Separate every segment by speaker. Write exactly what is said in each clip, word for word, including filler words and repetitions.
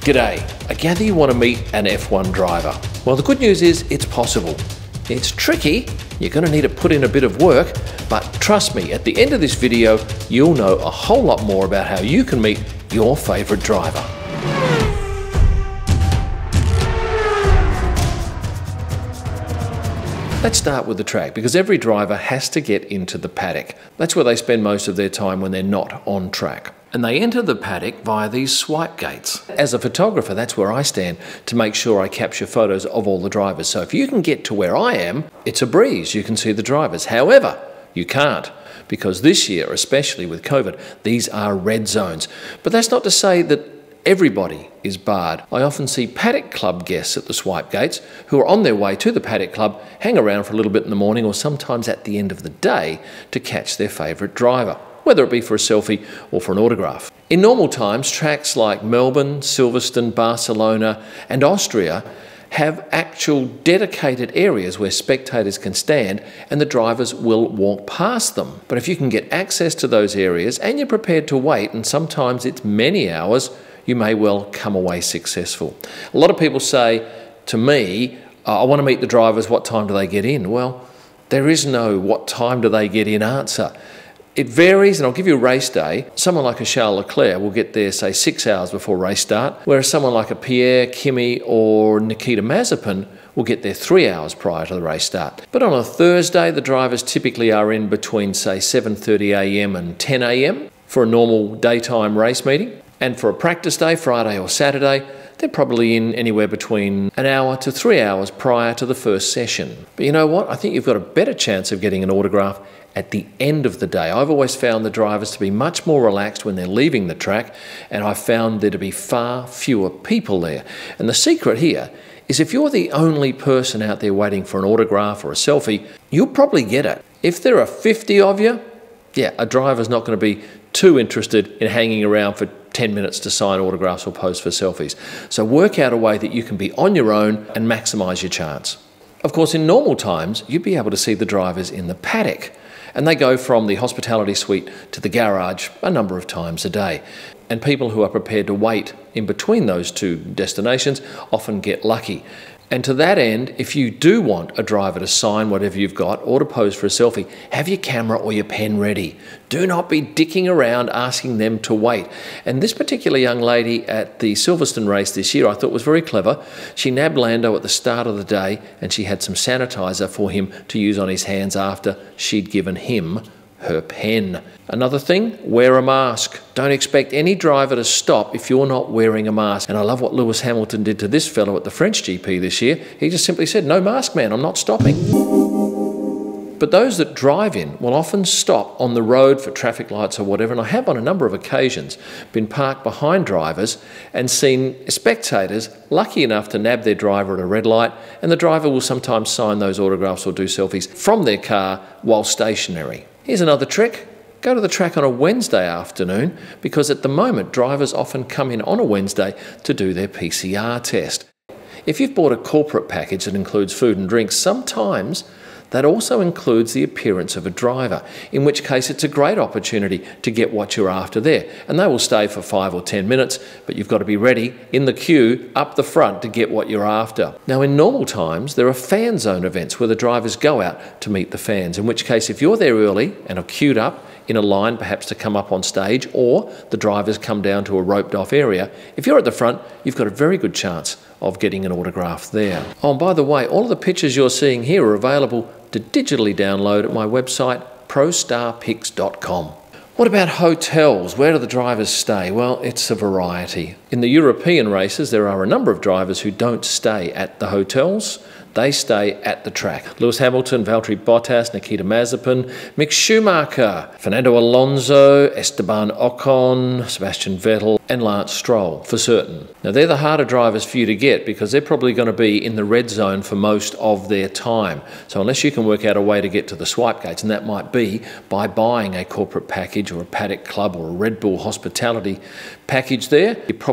Speaker 1: G'day, I gather you want to meet an F one driver. Well, the good news is it's possible. It's tricky, you're going to need to put in a bit of work, but trust me, at the end of this video, you'll know a whole lot more about how you can meet your favourite driver. Let's start with the track, because every driver has to get into the paddock. That's where they spend most of their time when they're not on track. And they enter the paddock via these swipe gates. As a photographer, that's where I stand to make sure I capture photos of all the drivers. So if you can get to where I am, it's a breeze, you can see the drivers. However, you can't, because this year, especially with COVID, these are red zones. But that's not to say that everybody is barred. I often see paddock club guests at the swipe gates who are on their way to the paddock club, hang around for a little bit in the morning or sometimes at the end of the day to catch their favourite driver, whether it be for a selfie or for an autograph. In normal times, tracks like Melbourne, Silverstone, Barcelona and Austria have actual dedicated areas where spectators can stand and the drivers will walk past them. But if you can get access to those areas and you're prepared to wait, and sometimes it's many hours, you may well come away successful. A lot of people say to me, I want to meet the drivers, what time do they get in? Well, there is no what time do they get in answer. It varies, and I'll give you a race day. Someone like a Charles Leclerc will get there, say, six hours before race start, whereas someone like a Pierre, Kimi or Nikita Mazepin will get there three hours prior to the race start. But on a Thursday, the drivers typically are in between, say, seven thirty a m and ten a m for a normal daytime race meeting. And for a practice day, Friday or Saturday, they're probably in anywhere between an hour to three hours prior to the first session. But you know what? I think you've got a better chance of getting an autograph at the end of the day. I've always found the drivers to be much more relaxed when they're leaving the track, and I've found there to be far fewer people there. And the secret here is if you're the only person out there waiting for an autograph or a selfie, you'll probably get it. If there are fifty of you, yeah, a driver's not going to be too interested in hanging around for ten minutes to sign autographs or pose for selfies. So work out a way that you can be on your own and maximise your chance. Of course, in normal times, you'd be able to see the drivers in the paddock, and they go from the hospitality suite to the garage a number of times a day. And people who are prepared to wait in between those two destinations often get lucky. And to that end, if you do want a driver to sign whatever you've got or to pose for a selfie, have your camera or your pen ready. Do not be dicking around asking them to wait. And this particular young lady at the Silverstone race this year I thought was very clever. She nabbed Lando at the start of the day and she had some sanitizer for him to use on his hands after she'd given him her pen. Another thing, wear a mask. Don't expect any driver to stop if you're not wearing a mask. And I love what Lewis Hamilton did to this fellow at the French G P this year. He just simply said, no mask, man, I'm not stopping. But those that drive in will often stop on the road for traffic lights or whatever, and I have on a number of occasions been parked behind drivers and seen spectators lucky enough to nab their driver at a red light, and the driver will sometimes sign those autographs or do selfies from their car while stationary. Here's another trick. Go to the track on a Wednesday afternoon, because at the moment drivers often come in on a Wednesday to do their P C R test. If you've bought a corporate package that includes food and drinks, sometimes that also includes the appearance of a driver, in which case it's a great opportunity to get what you're after there. And they will stay for five or ten minutes, but you've got to be ready in the queue up the front to get what you're after. Now, in normal times, there are fan zone events where the drivers go out to meet the fans, in which case if you're there early and are queued up in a line perhaps to come up on stage, or the drivers come down to a roped off area, if you're at the front, you've got a very good chance of getting an autograph there. Oh, and by the way, all of the pictures you're seeing here are available to digitally download at my website, pro star pics dot com. What about hotels? Where do the drivers stay? Well, it's a variety. In the European races, there are a number of drivers who don't stay at the hotels. They stay at the track. Lewis Hamilton, Valtteri Bottas, Nikita Mazepin, Mick Schumacher, Fernando Alonso, Esteban Ocon, Sebastian Vettel and Lance Stroll for certain. Now they're the harder drivers for you to get because they're probably going to be in the red zone for most of their time. So unless you can work out a way to get to the swipe gates, and that might be by buying a corporate package or a paddock club or a Red Bull hospitality package there, you're probably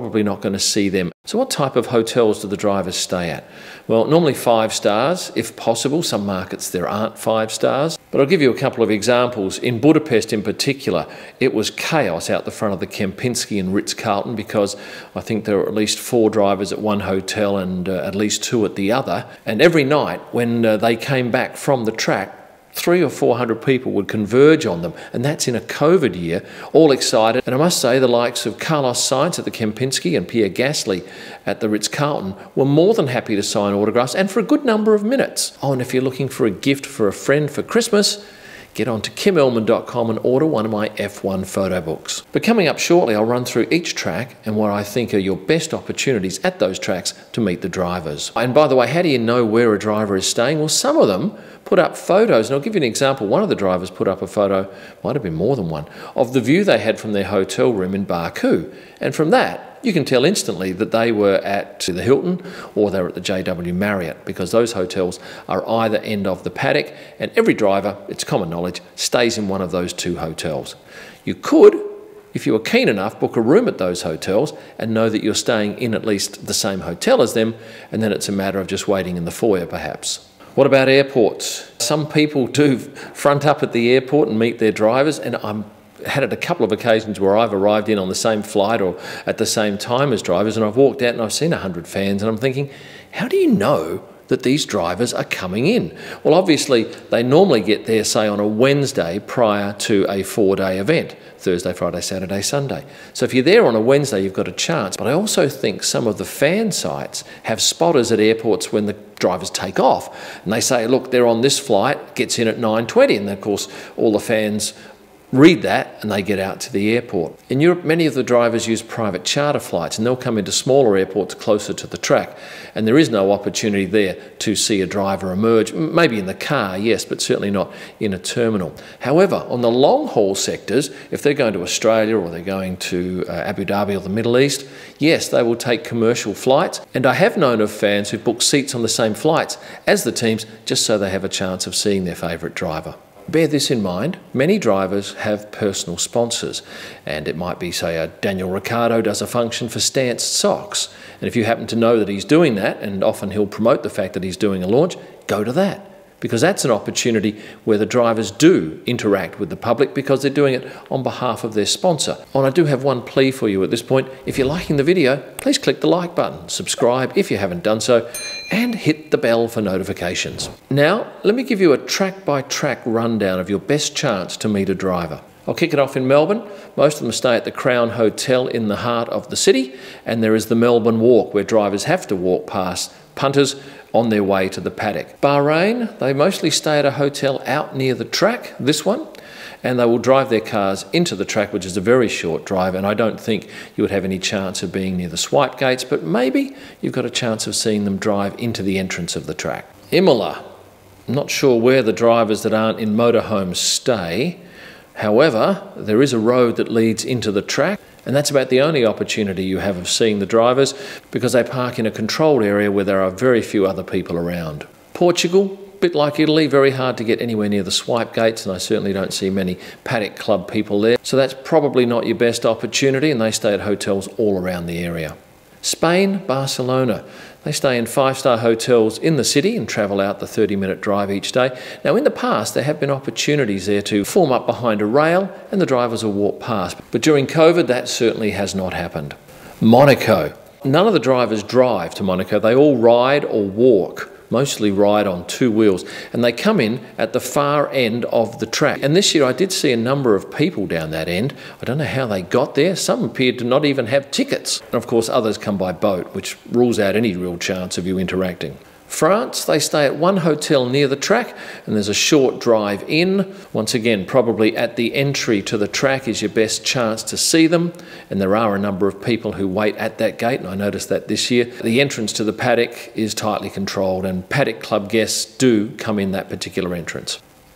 Speaker 1: probably not going to see them. So what type of hotels do the drivers stay at? Well, normally five stars, if possible. Some markets there aren't five stars. But I'll give you a couple of examples. In Budapest in particular, it was chaos out the front of the Kempinski and Ritz-Carlton because I think there were at least four drivers at one hotel and uh, at least two at the other. And every night when uh, they came back from the track, three or four hundred people would converge on them, and that's in a COVID year, all excited. And I must say the likes of Carlos Sainz at the Kempinski and Pierre Gasly at the Ritz-Carlton were more than happy to sign autographs, and for a good number of minutes. Oh, and if you're looking for a gift for a friend for Christmas, get on to kim elman dot com and order one of my F one photo books. But coming up shortly, I'll run through each track and what I think are your best opportunities at those tracks to meet the drivers. And by the way, how do you know where a driver is staying? Well, some of them put up photos, and I'll give you an example. One of the drivers put up a photo, might have been more than one, of the view they had from their hotel room in Baku. And from that, you can tell instantly that they were at the Hilton or they were at the J W Marriott, because those hotels are either end of the paddock, and every driver, it's common knowledge, stays in one of those two hotels. You could, if you were keen enough, book a room at those hotels and know that you're staying in at least the same hotel as them, and then it's a matter of just waiting in the foyer perhaps. What about airports? Some people do front up at the airport and meet their drivers, and I'm had it a couple of occasions where I've arrived in on the same flight or at the same time as drivers, and I've walked out and I've seen a hundred fans, and I'm thinking, how do you know that these drivers are coming in? Well, obviously they normally get there, say, on a Wednesday prior to a four-day event, Thursday, Friday, Saturday, Sunday. So if you're there on a Wednesday, you've got a chance. But I also think some of the fan sites have spotters at airports when the drivers take off, and they say, look, they're on this flight, gets in at nine twenty, and of course all the fans read that and they get out to the airport. In Europe, many of the drivers use private charter flights, and they'll come into smaller airports closer to the track, and there is no opportunity there to see a driver emerge. Maybe in the car, yes, but certainly not in a terminal. However, on the long haul sectors, if they're going to Australia or they're going to uh, Abu Dhabi or the Middle East, yes, they will take commercial flights, and I have known of fans who book seats on the same flights as the teams just so they have a chance of seeing their favourite driver. Bear this in mind, many drivers have personal sponsors, and it might be, say, a Daniel Ricciardo does a function for Stance socks, and if you happen to know that he's doing that, and often he'll promote the fact that he's doing a launch, go to that, because that's an opportunity where the drivers do interact with the public because they're doing it on behalf of their sponsor. And I do have one plea for you at this point. If you're liking the video, please click the like button, subscribe if you haven't done so, and hit the bell for notifications. Now, let me give you a track-by-track rundown of your best chance to meet a driver. I'll kick it off in Melbourne. Most of them stay at the Crown Hotel in the heart of the city, and there is the Melbourne Walk, where drivers have to walk past punters on their way to the paddock. Bahrain, they mostly stay at a hotel out near the track, this one, and they will drive their cars into the track, which is a very short drive, and I don't think you would have any chance of being near the swipe gates, but maybe you've got a chance of seeing them drive into the entrance of the track. Imola, I'm not sure where the drivers that aren't in motorhomes stay. However, there is a road that leads into the track, and that's about the only opportunity you have of seeing the drivers, because they park in a controlled area where there are very few other people around. Portugal, a bit like Italy, very hard to get anywhere near the swipe gates, and I certainly don't see many Paddock Club people there. So that's probably not your best opportunity, and they stay at hotels all around the area. Spain, Barcelona. They stay in five-star hotels in the city and travel out the thirty minute drive each day. Now, in the past, there have been opportunities there to form up behind a rail and the drivers will walk past. But during COVID, that certainly has not happened. Monaco. None of the drivers drive to Monaco. They all ride or walk. Mostly ride on two wheels, and they come in at the far end of the track. And this year I did see a number of people down that end. I don't know how they got there. Some appeared to not even have tickets. And of course others come by boat, which rules out any real chance of you interacting. France, they stay at one hotel near the track, and there's a short drive in. Once again, probably at the entry to the track is your best chance to see them, and there are a number of people who wait at that gate, and I noticed that this year. The entrance to the paddock is tightly controlled, and Paddock Club guests do come in that particular entrance.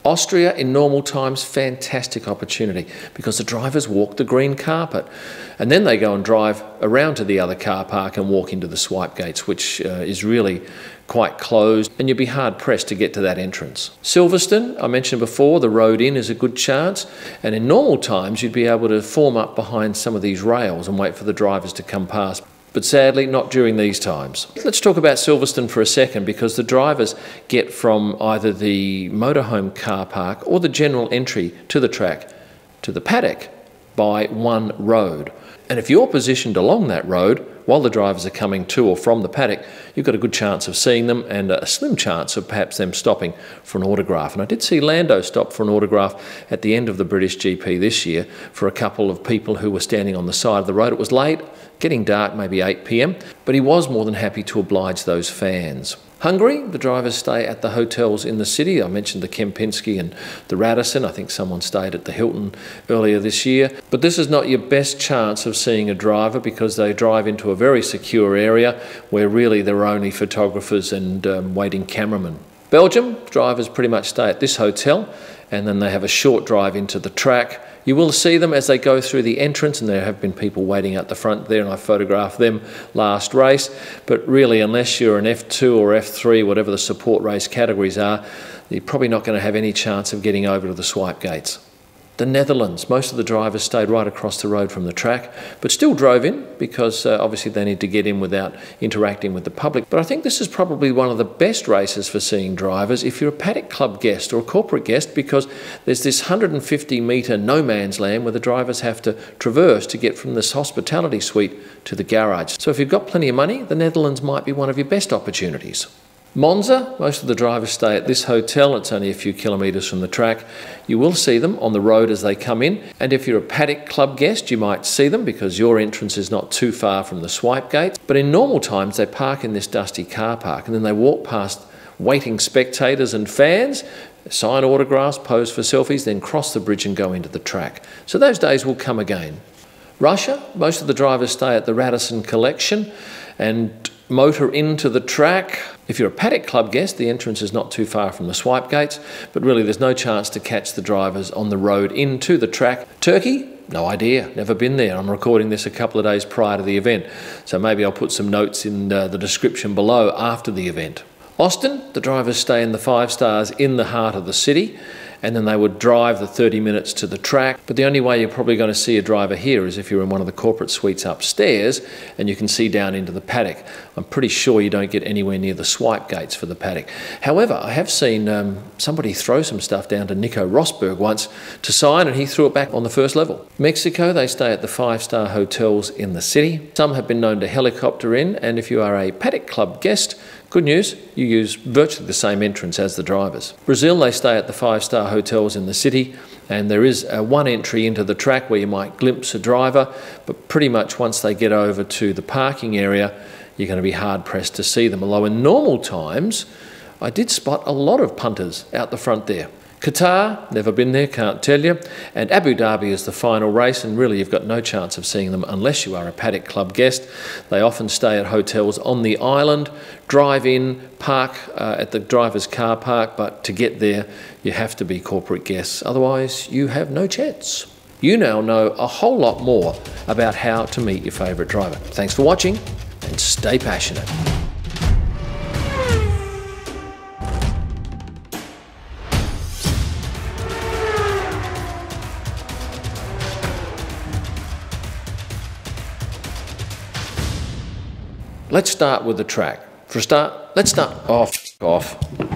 Speaker 1: Austria, in normal times, fantastic opportunity because the drivers walk the green carpet and then they go and drive around to the other car park and walk into the swipe gates, which uh, is really quite closed, and you'd be hard pressed to get to that entrance. Silverstone, I mentioned before, the road in is a good chance, and in normal times you'd be able to form up behind some of these rails and wait for the drivers to come past. But sadly, not during these times. Let's talk about Silverstone for a second, because the drivers get from either the motorhome car park or the general entry to the track to the paddock by one road. And if you're positioned along that road while the drivers are coming to or from the paddock, you've got a good chance of seeing them and a slim chance of perhaps them stopping for an autograph. And I did see Lando stop for an autograph at the end of the British G P this year for a couple of people who were standing on the side of the road. It was late, getting dark, maybe eight p m, but he was more than happy to oblige those fans. Hungary, the drivers stay at the hotels in the city. I mentioned the Kempinski and the Radisson. I think someone stayed at the Hilton earlier this year. But this is not your best chance of seeing a driver because they drive into a very secure area where really there are only photographers and um, waiting cameramen. Belgium, drivers pretty much stay at this hotel and then they have a short drive into the track. You will see them as they go through the entrance, and there have been people waiting at the front there, and I photographed them last race. But really, unless you're an F two or F three, whatever the support race categories are, you're probably not going to have any chance of getting over to the swipe gates. The Netherlands, most of the drivers stayed right across the road from the track, but still drove in because uh, obviously they need to get in without interacting with the public. But I think this is probably one of the best races for seeing drivers if you're a paddock club guest or a corporate guest, because there's this one hundred fifty metre no man's land where the drivers have to traverse to get from this hospitality suite to the garage. So if you've got plenty of money, the Netherlands might be one of your best opportunities. Monza, most of the drivers stay at this hotel. It's only a few kilometres from the track. You will see them on the road as they come in, and if you're a paddock club guest you might see them because your entrance is not too far from the swipe gates. But in normal times they park in this dusty car park and then they walk past waiting spectators and fans, sign autographs, pose for selfies, then cross the bridge and go into the track. So those days will come again. Russia, most of the drivers stay at the Radisson Collection and motor into the track. If you're a paddock club guest, the entrance is not too far from the swipe gates, but really there's no chance to catch the drivers on the road into the track. Turkey, no idea, never been there. I'm recording this a couple of days prior to the event, so maybe I'll put some notes in uh, the description below after the event. Austin, the drivers stay in the five stars in the heart of the city, and then they would drive the thirty minutes to the track. But the only way you're probably going to see a driver here is if you're in one of the corporate suites upstairs and you can see down into the paddock. I'm pretty sure you don't get anywhere near the swipe gates for the paddock. However, I have seen um, somebody throw some stuff down to Nico Rosberg once to sign, and he threw it back on the first level. Mexico, they stay at the five-star hotels in the city. Some have been known to helicopter in, and if you are a paddock club guest, good news, you use virtually the same entrance as the drivers. Brazil, they stay at the five-star hotels in the city, and there is a one entry into the track where you might glimpse a driver, but pretty much once they get over to the parking area, you're going to be hard-pressed to see them. Although in normal times, I did spot a lot of punters out the front there. Qatar, never been there, can't tell you. And Abu Dhabi is the final race, and really you've got no chance of seeing them unless you are a paddock club guest. They often stay at hotels on the island, drive in, park uh, at the driver's car park, but to get there you have to be corporate guests, otherwise you have no chance. You now know a whole lot more about how to meet your favourite driver. Thanks for watching, and stay passionate. Let's start with the track. For a start, let's start off. off.